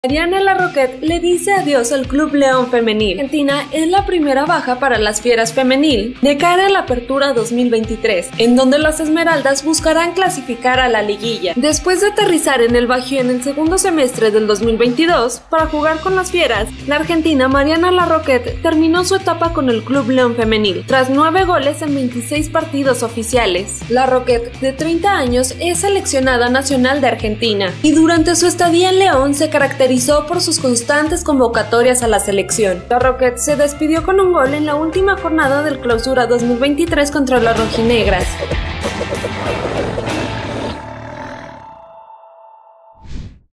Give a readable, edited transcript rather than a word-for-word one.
Mariana Larroquette le dice adiós al Club León Femenil. Argentina es la primera baja para las Fieras Femenil de cara a la Apertura 2023, en donde las Esmeraldas buscarán clasificar a la liguilla. Después de aterrizar en el Bajío en el segundo semestre del 2022 para jugar con las Fieras, la argentina Mariana Larroquette terminó su etapa con el Club León Femenil, tras 9 goles en 26 partidos oficiales. Larroquette, de 30 años, es seleccionada nacional de Argentina y durante su estadía en León se caracterizó por sus constantes convocatorias a la selección. Larroquette se despidió con un gol en la última jornada del Clausura 2023 contra las rojinegras.